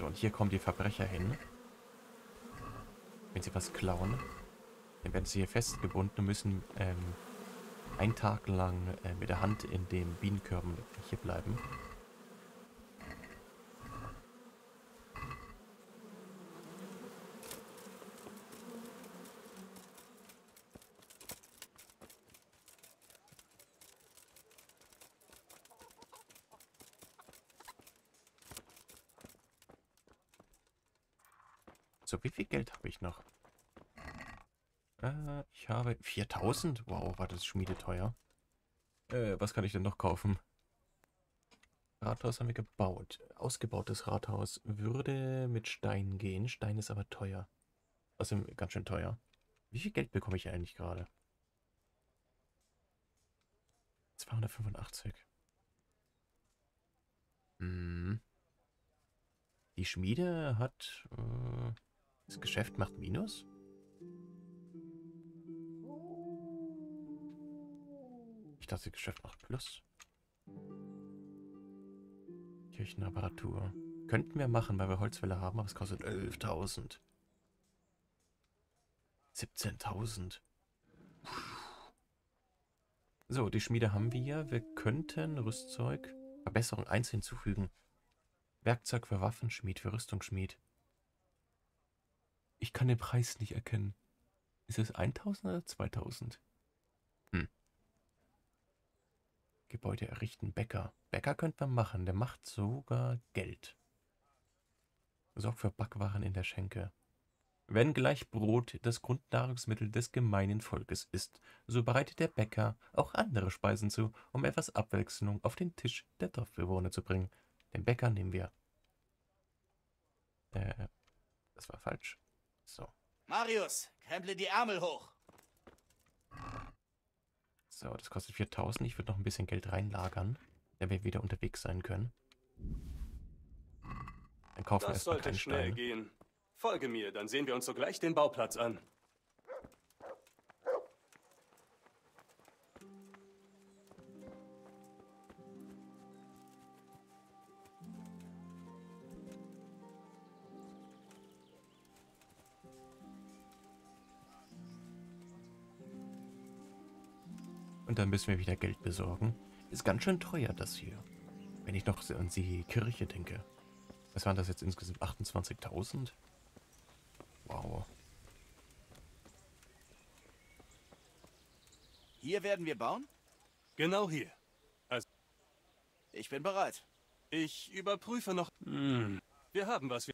So, und hier kommen die Verbrecher hin. Wenn sie was klauen, dann werden sie hier festgebunden und müssen einen Tag lang mit der Hand in den Bienenkörben hier bleiben. So, wie viel Geld habe ich noch? Ich habe 4000. Wow, war das schmiedeteuer. Was kann ich denn noch kaufen? Rathaus haben wir gebaut. Ausgebautes Rathaus würde mit Stein gehen. Stein ist aber teuer. Außerdem ganz schön teuer. Wie viel Geld bekomme ich eigentlich gerade? 285. Hm. Die Schmiede hat... das Geschäft macht Minus? Ich dachte, das Geschäft macht Plus. Kirchenapparatur. Könnten wir machen, weil wir Holzfäller haben, aber es kostet 11.000. 17.000. So, die Schmiede haben wir. Wir könnten Rüstzeug, Verbesserung 1 hinzufügen. Werkzeug für Waffenschmied, für Rüstungsschmied. Ich kann den Preis nicht erkennen. Ist es 1.000 oder 2.000? Hm. Gebäude errichten, Bäcker. Bäcker könnte man machen, der macht sogar Geld. Sorgt für Backwaren in der Schenke. Wenn gleich Brot das Grundnahrungsmittel des gemeinen Volkes ist, so bereitet der Bäcker auch andere Speisen zu, um etwas Abwechslung auf den Tisch der Dorfbewohner zu bringen. Den Bäcker nehmen wir. Das war falsch. So. Marius, kremple die Ärmel hoch. So, das kostet 4.000. Ich würde noch ein bisschen Geld reinlagern, damit wir wieder unterwegs sein können. Dann kaufen wir Das erstmal sollte keinen schnell Stein. gehen. Folge mir, dann sehen wir uns sogleich den Bauplatz an. Und dann müssen wir wieder Geld besorgen. Ist ganz schön teuer, das hier. Wenn ich noch so an die Kirche denke. Was waren das jetzt insgesamt? 28.000? Wow. Hier werden wir bauen? Genau hier. Ich bin bereit. Ich überprüfe noch. Wir haben was.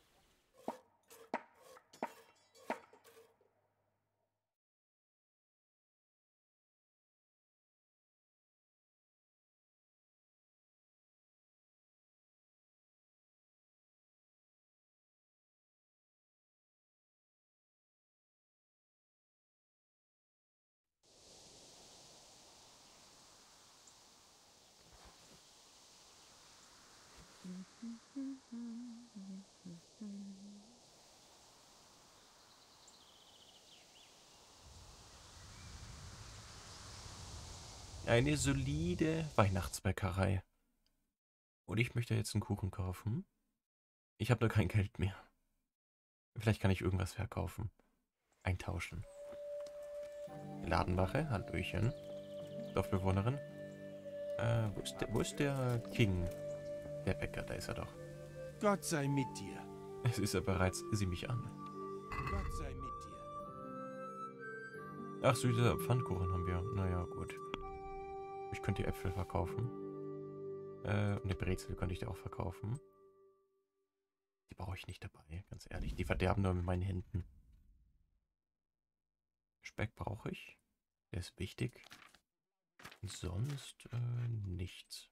Eine solide Weihnachtsbäckerei. Und ich möchte jetzt einen Kuchen kaufen. Ich habe nur kein Geld mehr. Vielleicht kann ich irgendwas verkaufen. Eintauschen. Ladenwache, Hallöchen. Dorfbewohnerin. Wo ist der King? Der Bäcker, da ist er doch. Gott sei mit dir. Es ist ja bereits, sieh mich an. Gott sei mit dir. Ach, süßer Pfannkuchen haben wir. Naja, gut. Ich könnte die Äpfel verkaufen. Und eine Brezel könnte ich dir auch verkaufen. Die brauche ich nicht dabei, ganz ehrlich. Die verderben nur mit meinen Händen. Speck brauche ich. Der ist wichtig. Sonst nichts.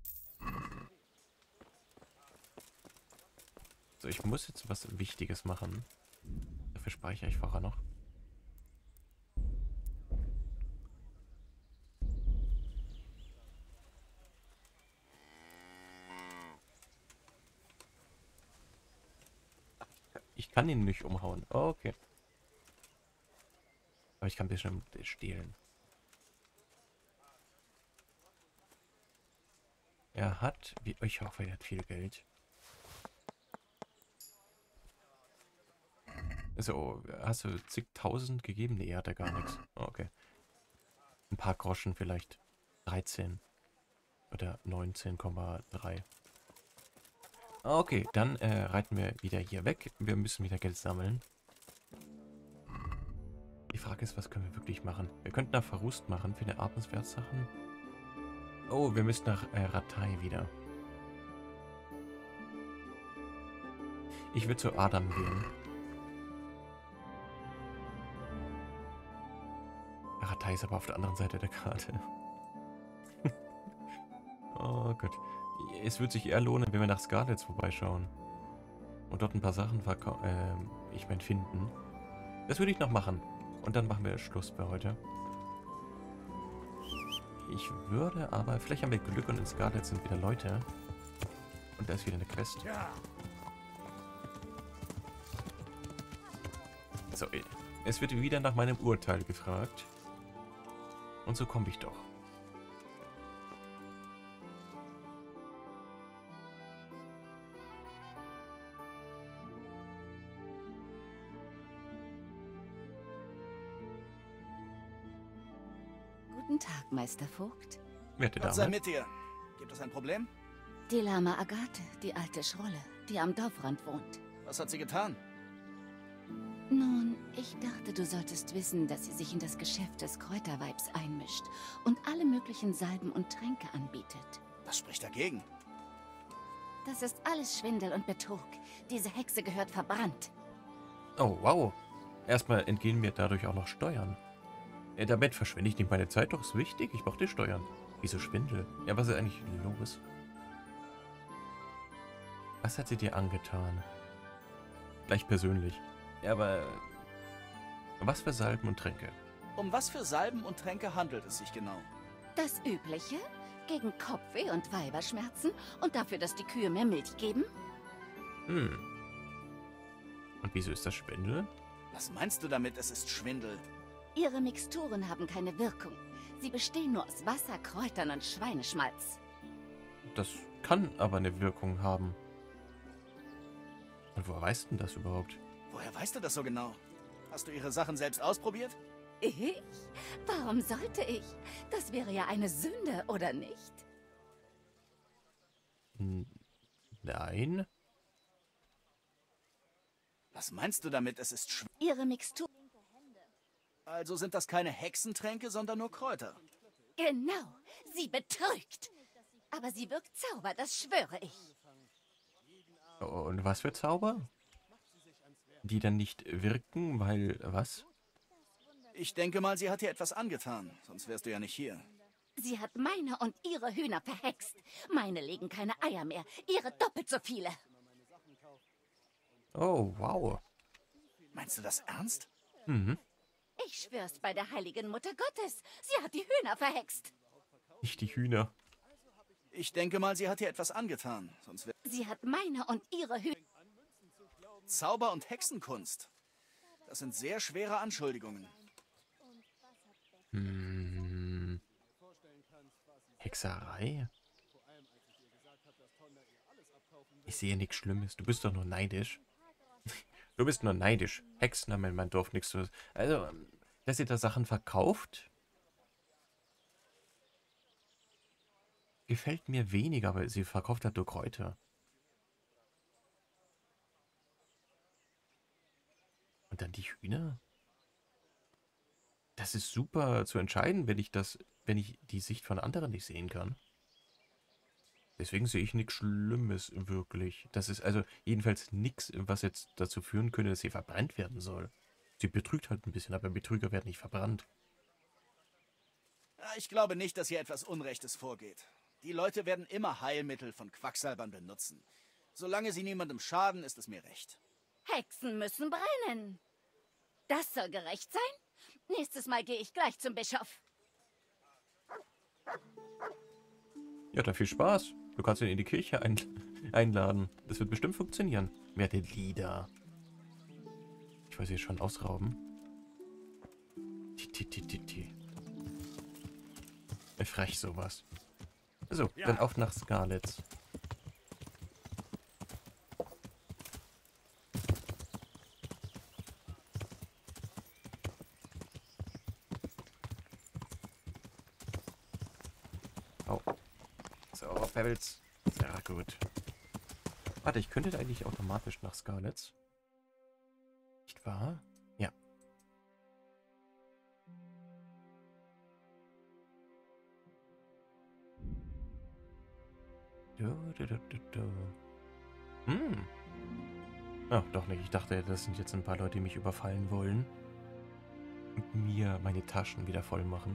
So, ich muss jetzt was Wichtiges machen. Dafür speichere ich vorher noch. Ich kann ihn nicht umhauen. Oh, okay. Aber ich kann bestimmt stehlen. Er hat, wie ich hoffe, er hat viel Geld. Also, hast du zigtausend gegeben? Nee, hat er gar nichts. Oh, okay. Ein paar Groschen vielleicht. 13. Oder 19,3. Okay, dann reiten wir wieder hier weg. Wir müssen wieder Geld sammeln. Die Frage ist, was können wir wirklich machen? Wir könnten nach Verrust machen für eine Atmungswertsachen. Oh, wir müssen nach Rattay wieder. Ich würde zu Adam gehen. Rattay ist aber auf der anderen Seite der Karte. Oh Gott. Es wird sich eher lohnen, wenn wir nach Scarlets vorbeischauen. Und dort ein paar Sachen finden. Das würde ich noch machen. Und dann machen wir Schluss für heute. Ich würde aber... Vielleicht haben wir Glück und in Scarlets sind wieder Leute. Und da ist wieder eine Quest. So, es wird wieder nach meinem Urteil gefragt. Und so komme ich doch. Guten Tag, Meistervogt. Werte Gott sei Dame. mit dir. Gibt es ein Problem? Die Lama Agathe, die alte Schrolle, die am Dorfrand wohnt. Was hat sie getan? Nun, ich dachte, du solltest wissen, dass sie sich in das Geschäft des Kräuterweibs einmischt und alle möglichen Salben und Tränke anbietet. Was spricht dagegen? Das ist alles Schwindel und Betrug. Diese Hexe gehört verbrannt. Oh, wow. Erstmal entgehen mir dadurch auch noch Steuern. Damit verschwende ich nicht meine Zeit, doch ist wichtig. Ich brauche die Steuern. Wieso Schwindel? Ja, was ist eigentlich los? Was hat sie dir angetan? Gleich persönlich. Ja, aber was für Salben und Tränke? Um was für Salben und Tränke handelt es sich genau? Das Übliche? Gegen Kopfweh und Weiberschmerzen und dafür, dass die Kühe mehr Milch geben? Hm. Und wieso ist das Schwindel? Was meinst du damit, es ist Schwindel? Ihre Mixturen haben keine Wirkung. Sie bestehen nur aus Wasser, Kräutern und Schweineschmalz. Das kann aber eine Wirkung haben. Und woher weißt denn das überhaupt? Woher weißt du das so genau? Hast du ihre Sachen selbst ausprobiert? Ich? Warum sollte ich? Das wäre ja eine Sünde, oder nicht? Nein. Was meinst du damit, es ist Schwindel? Ihre Mixtur... Also sind das keine Hexentränke, sondern nur Kräuter. Genau, sie betrügt. Aber sie wirkt Zauber, das schwöre ich. Und was für Zauber? Die dann nicht wirken, weil was? Ich denke mal, sie hat dir etwas angetan, sonst wärst du ja nicht hier. Sie hat meine und ihre Hühner verhext. Meine legen keine Eier mehr, ihre doppelt so viele. Oh, wow. Meinst du das ernst? Mhm. Ich schwör's bei der heiligen Mutter Gottes. Sie hat die Hühner verhext. Nicht die Hühner. Ich denke mal, sie hat dir etwas angetan, sonst wär... Sie hat meine und ihre Hühner... Zauber- und Hexenkunst. Das sind sehr schwere Anschuldigungen. Hm. Hexerei? Ich sehe nichts Schlimmes. Du bist doch nur neidisch. Du bist nur neidisch. Hexen haben in meinem Dorf nichts zu... Also, dass ihr da Sachen verkauft, gefällt mir weniger, aber sie verkauft halt nur Kräuter. Und dann die Hühner? Das ist super zu entscheiden, wenn ich die Sicht von anderen nicht sehen kann. Deswegen sehe ich nichts Schlimmes wirklich. Das ist also jedenfalls nichts, was jetzt dazu führen könnte, dass sie verbrannt werden soll. Sie betrügt halt ein bisschen, aber Betrüger werden nicht verbrannt. Ja, ich glaube nicht, dass hier etwas Unrechtes vorgeht. Die Leute werden immer Heilmittel von Quacksalbern benutzen. Solange sie niemandem schaden, ist es mir recht. Hexen müssen brennen. Das soll gerecht sein? Nächstes Mal gehe ich gleich zum Bischof. Ja, dann viel Spaß. Du kannst ihn in die Kirche einladen. Das wird bestimmt funktionieren. Werte Lieder. Ich weiß jetzt schon ausrauben. Frech sowas. So, dann auf nach Scarlets. So, Pebbles. Sehr gut. Warte, ich könnte da eigentlich automatisch nach Scarlets. Nicht wahr? Ja. Hm. Ach, doch nicht. Ich dachte, das sind jetzt ein paar Leute, die mich überfallen wollen. Und mir meine Taschen wieder voll machen.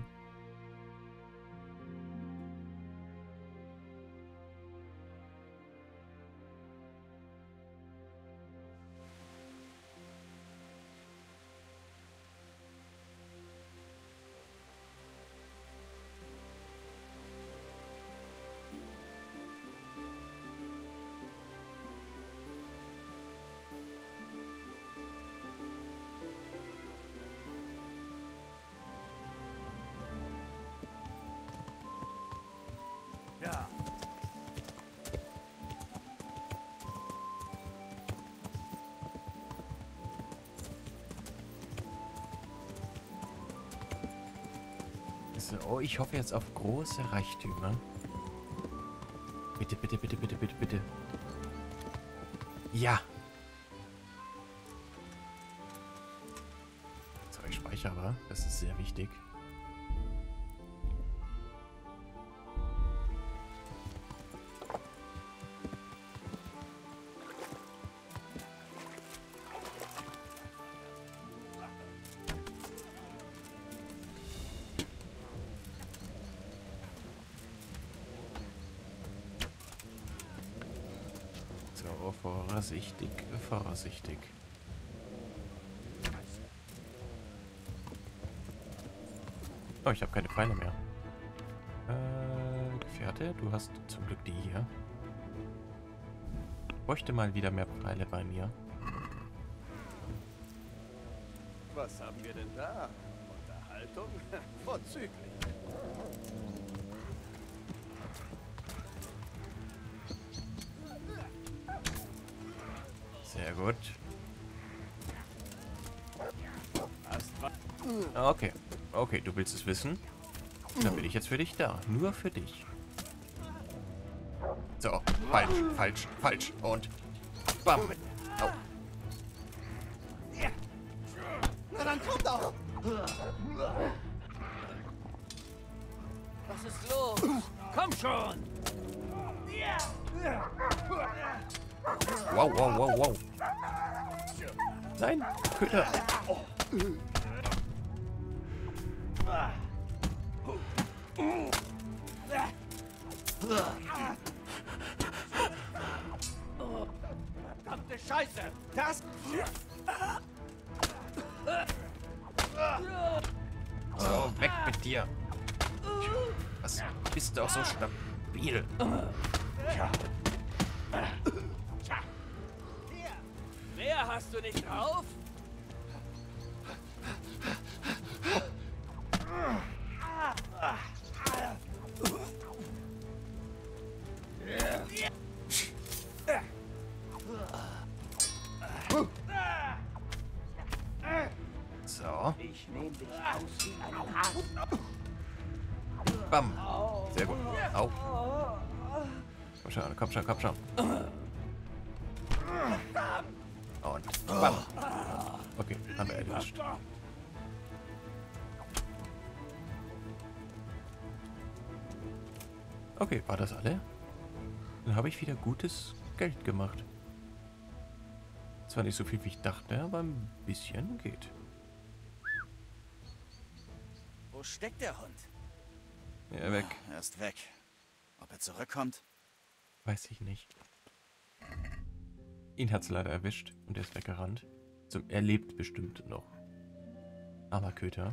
Ja. So, ich hoffe jetzt auf große Reichtümer. Bitte, bitte, bitte, bitte, bitte, bitte. Ja. So, ich speichere aber. Das ist sehr wichtig. So, vorsichtig, vorsichtig. Oh, ich habe keine Pfeile mehr. Gefährte, du hast zum Glück die hier. Bräuchte mal wieder mehr Pfeile bei mir. Was haben wir denn da? Unterhaltung? Vorzüglich. Sehr gut. Hast was? Okay. Okay, du willst es wissen? Dann bin ich jetzt für dich da. Nur für dich. So, falsch, falsch, falsch. Und bam. Oh. Na dann komm doch! Was ist los? Komm schon! Wow, wow, wow, wow. Nein, Köter. Verdammte Scheiße! Das... So, weg mit dir. Was bist du auch so stabil? Mehr hast du nicht drauf? So, Ich nehme dich aus wie ein Hahn. bam. Sehr gut. Au. Komm schon, komm schon, komm schon. Und bam. Okay, haben wir erwischt. Okay, war das alle? Dann habe ich wieder gutes Geld gemacht. Zwar nicht so viel, wie ich dachte, aber ein bisschen geht. Wo steckt der Hund? Ja, weg. Er ist weg. Ob er zurückkommt? Weiß ich nicht. Ihn hat's leider erwischt und er ist weggerannt. Er lebt bestimmt noch. Armer Köter.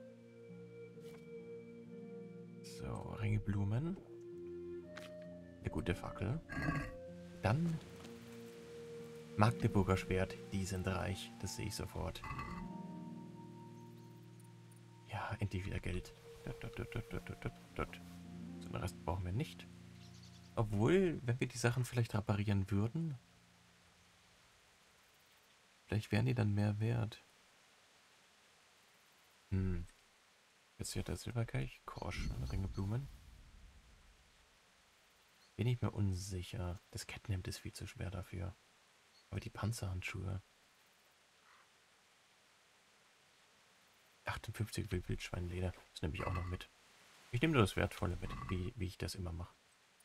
So, Ringeblumen. Eine gute Fackel. Dann Magdeburger Schwert. Die sind reich. Das sehe ich sofort. Ja, endlich wieder Geld. So, den Rest brauchen wir nicht. Obwohl, wenn wir die Sachen vielleicht reparieren würden, vielleicht wären die dann mehr wert. Jetzt wird der Silberkelch, Korsch, Ringeblumen. Bin ich mir unsicher. Das Kettenhemd ist viel zu schwer dafür. Aber die Panzerhandschuhe. 58 Wildschweinleder. Das nehme ich auch noch mit. Ich nehme nur das Wertvolle mit, wie ich das immer mache.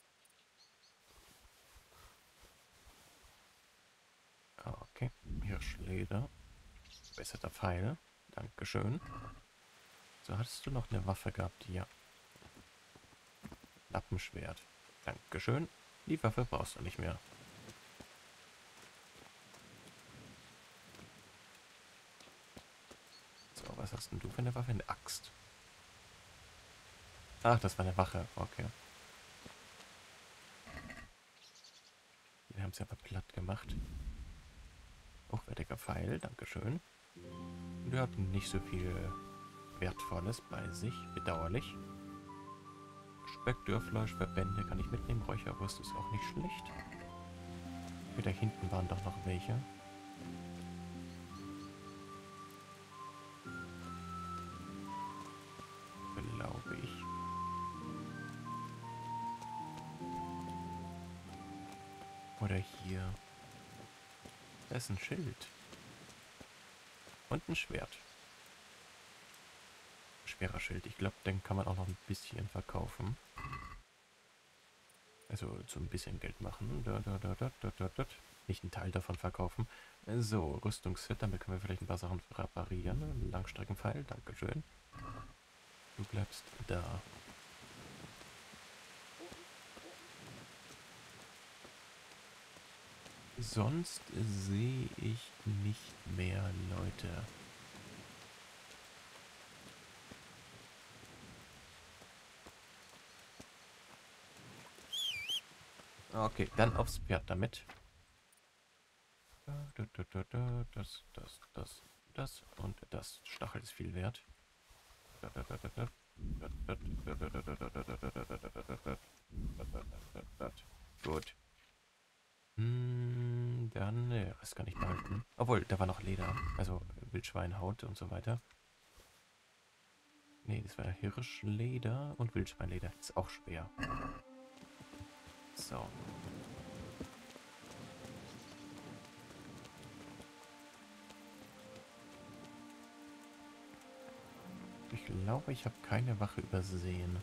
Okay, Hirschleder. Besserer Pfeil. Dankeschön. So, hattest du noch eine Waffe gehabt? Ja. Lappenschwert. Dankeschön. Die Waffe brauchst du nicht mehr. So, was hast denn du für eine Waffe? Eine Axt. Ach, das war eine Wache. Okay. Wir haben es aber platt gemacht. Hochwertiger Pfeil. Dankeschön. Und wir hatten nicht so viel Wertvolles bei sich. Bedauerlich. Speck, Dörrfleisch, Verbände kann ich mitnehmen. Räucherwurst ist auch nicht schlecht. Da hinten waren doch noch welche. Glaube ich. Oder hier. Da ist ein Schild. Und ein Schwert. Schwerer Schild. Ich glaube, den kann man auch noch ein bisschen verkaufen. Also so ein bisschen Geld machen. Nicht einen Teil davon verkaufen. So, Rüstungsset. Damit können wir vielleicht ein paar Sachen reparieren. Langstreckenpfeil. Dankeschön. Du bleibst da. Sonst sehe ich nicht mehr Leute. Okay, dann aufs Pferd damit. Das und das. Stachel ist viel wert. Gut. Dann, das kann ich behalten. Obwohl, da war noch Leder. Also Wildschweinhaut und so weiter. Nee, das war Hirschleder und Wildschweinleder. Ist auch schwer. So. Ich glaube, ich habe keine Wache übersehen.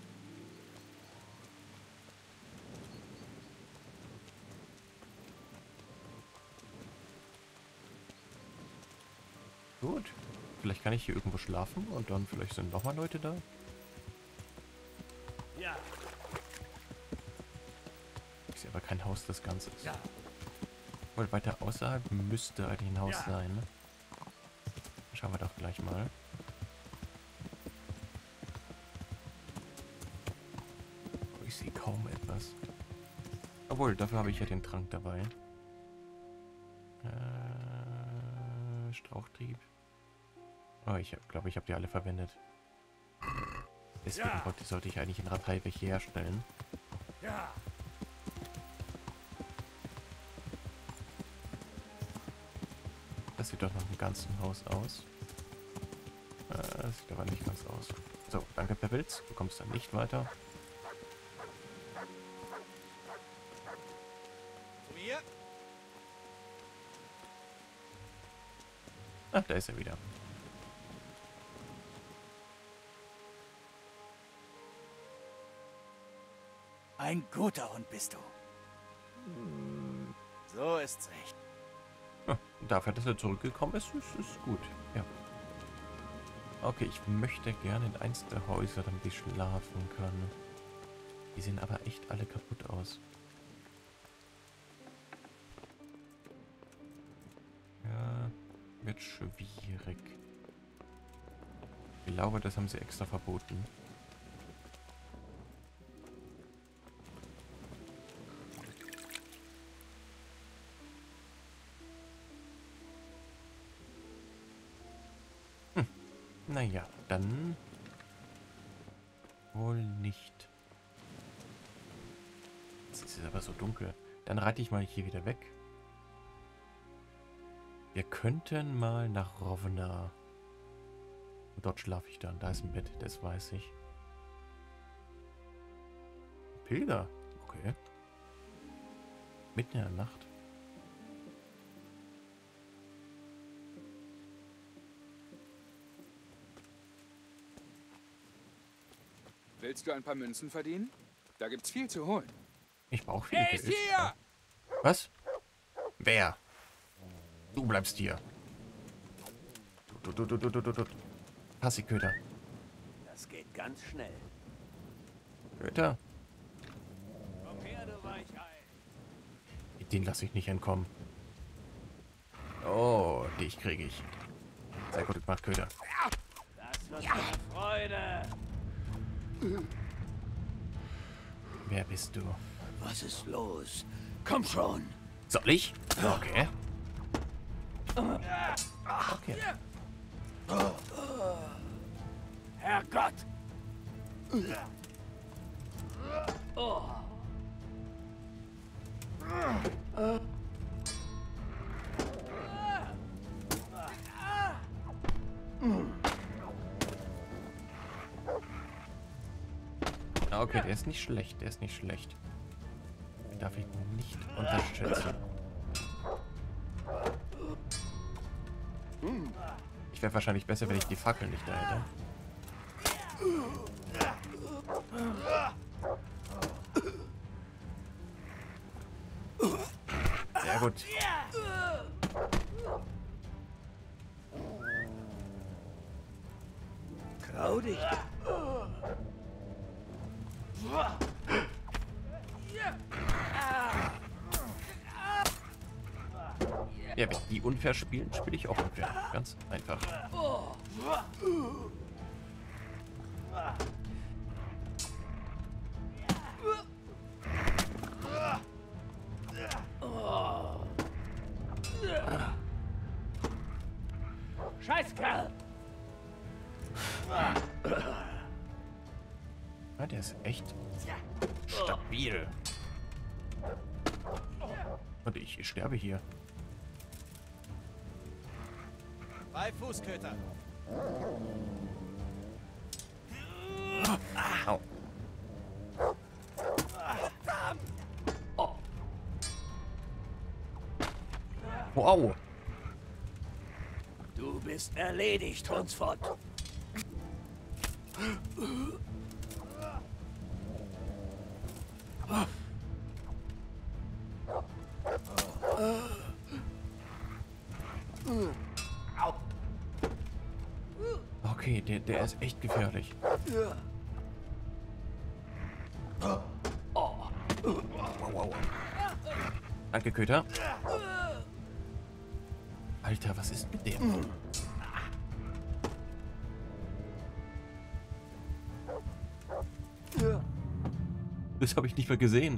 Gut. Vielleicht kann ich hier irgendwo schlafen und dann vielleicht sind nochmal Leute da. Ja. Ich sehe aber kein Haus des Ganzen. Ja. Wohl weiter außerhalb müsste eigentlich ein Haus sein. Ne? Schauen wir doch gleich mal. Oh, ich sehe kaum etwas. Obwohl, dafür habe ich ja den Trank dabei. Strauchtrieb. Oh, ich glaube, ich habe die alle verwendet. Deswegen sollte ich eigentlich in Ratei welche herstellen. Ja. Das sieht doch nach einem ganzen Haus aus. Das sieht aber nicht ganz aus. So, danke per Pilz. Du kommst dann nicht weiter. Zu mir? Ach, da ist er wieder. Ein guter Hund bist du. So ist's recht. Ja, dafür, dass er zurückgekommen ist, ist gut. Ja. Okay, ich möchte gerne in eins der Häuser, damit ich schlafen kann. Die sehen aber echt alle kaputt aus. Ja, wird schwierig. Ich glaube, das haben sie extra verboten. Naja, dann wohl nicht. Jetzt ist es aber so dunkel. Dann reite ich mal hier wieder weg. Wir könnten mal nach Rovna. Dort schlafe ich dann. Da ist ein Bett, das weiß ich. Pilger. Okay. Mitten in der Nacht. Willst du ein paar Münzen verdienen? Da gibt's viel zu holen. Ich brauche viel Geld. Ja. Was? Wer? Du bleibst hier. Du. Passi, Köter. Das geht ganz schnell. Köter. Komm her, du Weichei. Den lasse ich nicht entkommen. Oh, dich kriege ich. Sehr gut gemacht, Köter. Das wird eine Freude. Wer bist du? Was ist los? Komm schon. Soll ich? Okay. Okay. Herrgott. Oh. Okay, der ist nicht schlecht, der ist nicht schlecht. Den darf ich nicht unterschätzen. Ich wäre wahrscheinlich besser, wenn ich die Fackel nicht da hätte. Sehr gut. Trau dich. Ja, wenn die unfair spielen, spiele ich auch unfair. Ganz einfach. Scheißkerl. Ja, der ist echt stabil. Und ich sterbe hier. Bei Fußköter. Au. Wow. Du bist erledigt, Hunsfort. Okay, der ist echt gefährlich. Wow. Danke, Köter. Alter, was ist mit dem? Das habe ich nicht mehr gesehen.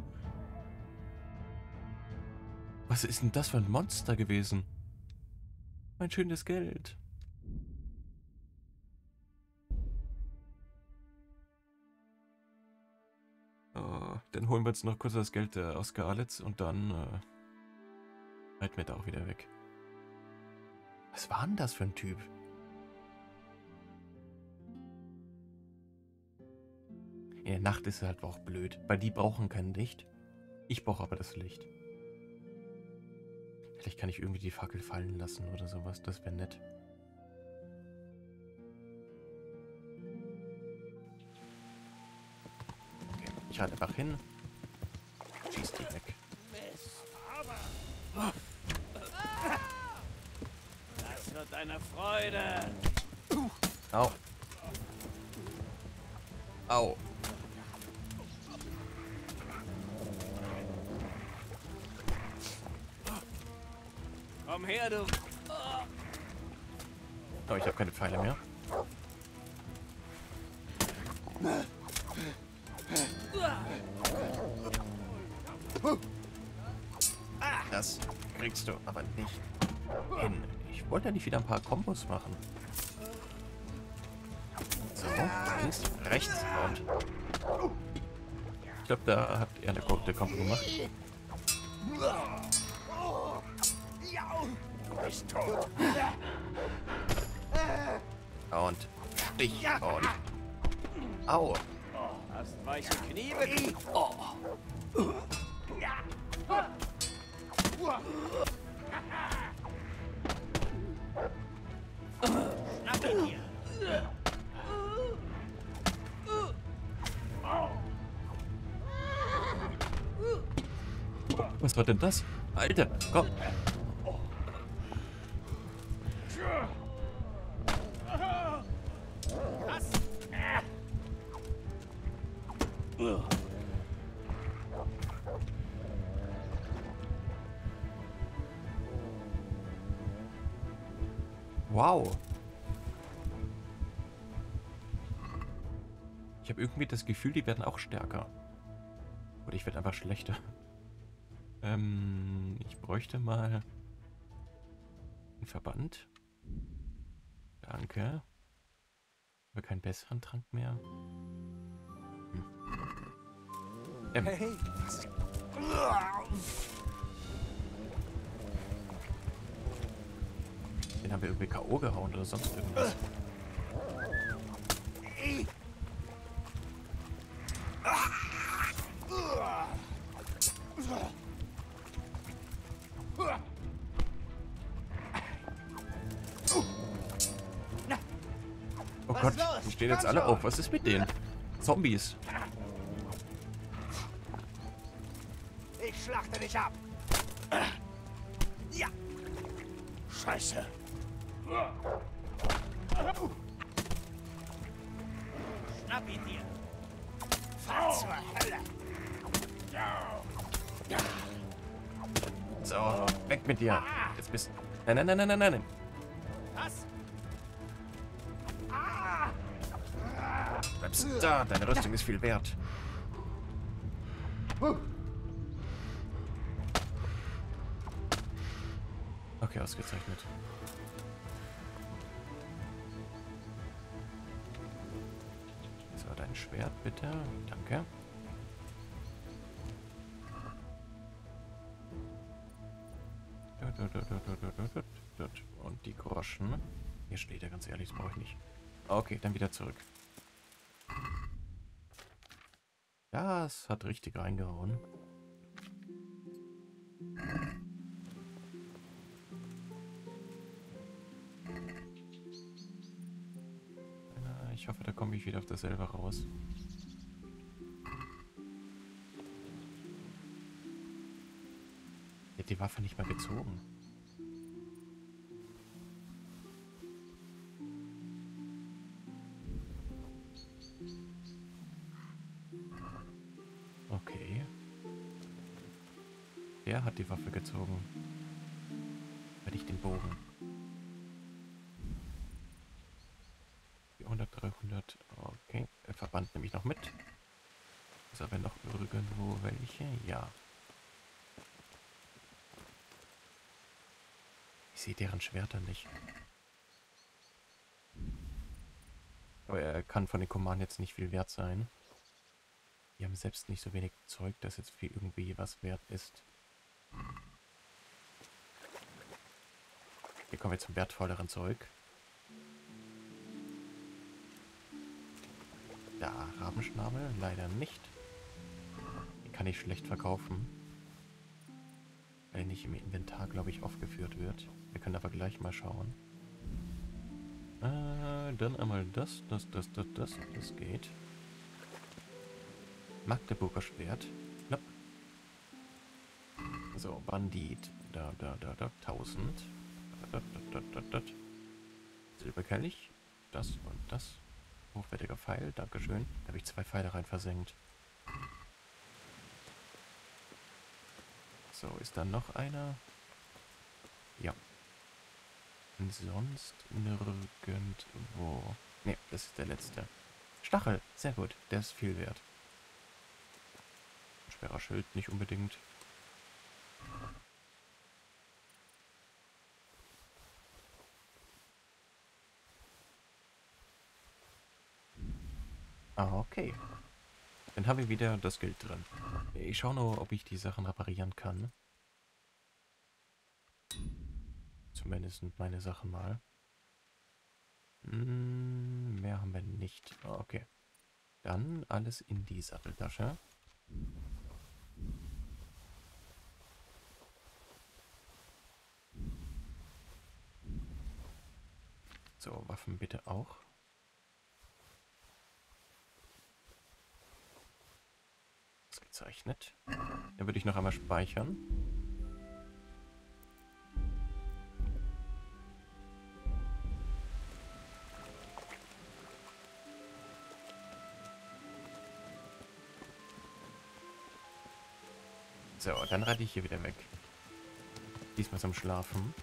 Was ist denn das für ein Monster gewesen? Mein schönes Geld. Dann holen wir jetzt noch kurz das Geld aus Skalitz und dann halten wir da auch wieder weg. Was war denn das für ein Typ? In der Nacht ist es halt auch blöd, weil die brauchen kein Licht. Ich brauche aber das Licht. Vielleicht kann ich irgendwie die Fackel fallen lassen oder sowas, das wäre nett. Okay, ich halte einfach hin. Schieß die weg. Das wird eine Freude. Au. Au. Komm her, du. Oh, ich habe keine Pfeile mehr. Das kriegst du aber nicht hin. Ich wollte ja nicht wieder ein paar Kombos machen. So, links, rechts und... Ich glaube, da hat er eine gute Kombo gemacht. Du bist tot. Und Stich und... Au. Hast weiche Knie. Oh. Oh, was war denn das? Alter, komm. Wow. Ich habe irgendwie das Gefühl, die werden auch stärker. Oder ich werde einfach schlechter. Ich bräuchte mal einen Verband. Danke. Aber keinen besseren Trank mehr. Hey, Den haben wir irgendwie K.O. gehauen oder sonst irgendwas. Oh Gott, die stehen jetzt alle auf. Was ist mit denen? Zombies. Ich schlachte dich ab. Ja. Scheiße. Schnapp ihn dir. Fahr zur Hölle. So, weg mit dir. Jetzt bist... Nein, nein, nein, nein, nein, nein. Was? Bleibst da. Deine Rüstung ist viel wert. Okay, ausgezeichnet. So, dein Schwert bitte. Danke. Und die Groschen. Hier steht er, ganz ehrlich, das brauche ich nicht. Okay, dann wieder zurück. Das hat richtig reingehauen. Ich hoffe, da komme ich wieder auf dasselbe raus. Ich hätte die Waffe nicht mal gezogen. Okay. Der hat die Waffe gezogen. Hätte ich den Bogen. 400, 300. Okay. Der Verband nehme ich noch mit. Ist aber noch irgendwo welche? Ja. Ich sehe deren Schwerter nicht. Aber er kann von den Kumanen jetzt nicht viel wert sein. Die haben selbst nicht so wenig Zeug, dass jetzt viel irgendwie was wert ist. Hier kommen wir zum wertvolleren Zeug. Da, Rabenschnabel, leider nicht. Den kann ich schlecht verkaufen. Weil er nicht im Inventar, glaube ich, aufgeführt wird. Wir können aber gleich mal schauen. Dann einmal das geht. Magdeburger Schwert. Nope. So, Bandit. Da, 1000. Silberkelch. Das und das. Hochwertiger Pfeil, dankeschön. Da habe ich 2 Pfeile rein versenkt. So, ist da noch einer? Ja. Und sonst nirgendwo. Ne, das ist der letzte. Stachel, sehr gut. Der ist viel wert. Ein schwerer Schild, nicht unbedingt. Ah, okay. Dann haben wir wieder das Geld drin. Ich schaue nur, ob ich die Sachen reparieren kann. Zumindest meine Sachen mal. Mehr haben wir nicht. Ah, okay. Dann alles in die Satteltasche. So, Waffen bitte auch. Ausgezeichnet. ist nett. Dann würde ich noch einmal speichern. So, dann reite ich hier wieder weg. Diesmal zum Schlafen.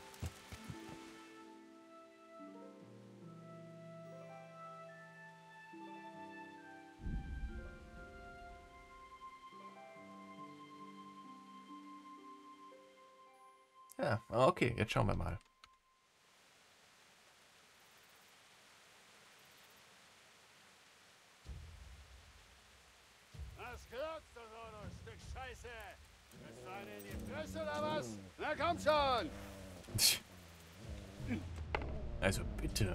Ja, okay, jetzt schauen wir mal. Was glotzt du so, du Stück Scheiße? Willst du eine in die Fresse oder was? Na komm schon! Also bitte.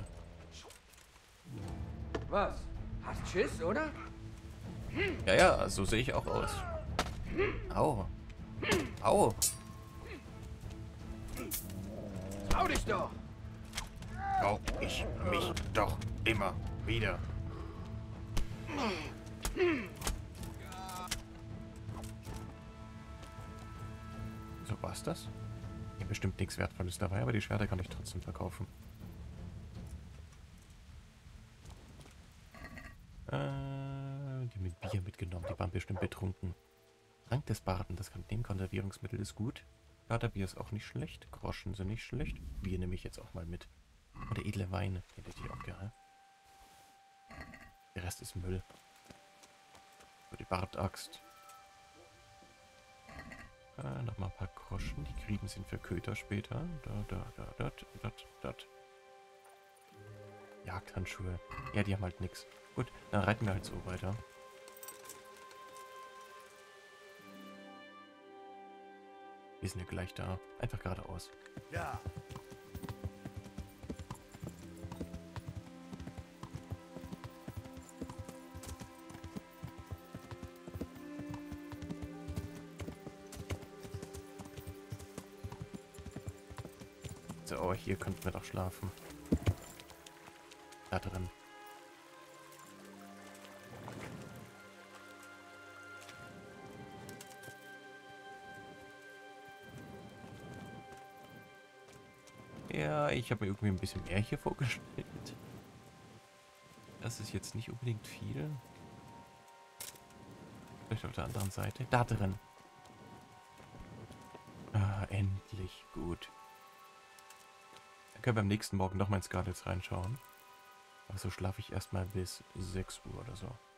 Was? Hast Schiss, oder? Ja, ja, so sehe ich auch aus. Au. Au. Trau dich doch! Trau ich mich doch immer wieder. So, war's das? Hier bestimmt nichts Wertvolles dabei, aber die Schwerter kann ich trotzdem verkaufen. Die haben mit Bier mitgenommen, die waren bestimmt betrunken. Trank des Barten, das Nebenkonservierungsmittel ist gut. Katerbier ist auch nicht schlecht, Groschen sind nicht schlecht. Bier nehme ich jetzt auch mal mit. Oder edle Weine, hätte ich auch gerne. Der Rest ist Müll. So, die Bartaxt. Nochmal ein paar Groschen. Die Grieben sind für Köter später. Jagdhandschuhe. Ja, die haben halt nichts. Gut, dann reiten wir halt so weiter. Wir sind ja gleich da. Einfach geradeaus. Ja. So, oh, hier könnten wir doch schlafen. Da drin. Ja, ich habe mir irgendwie ein bisschen mehr hier vorgestellt. Das ist jetzt nicht unbedingt viel. Vielleicht auf der anderen Seite. Da drin. Ah, endlich. Gut. Dann können wir am nächsten Morgen nochmal ins Scarlets reinschauen. Aber so schlafe ich erstmal bis 6 Uhr oder so.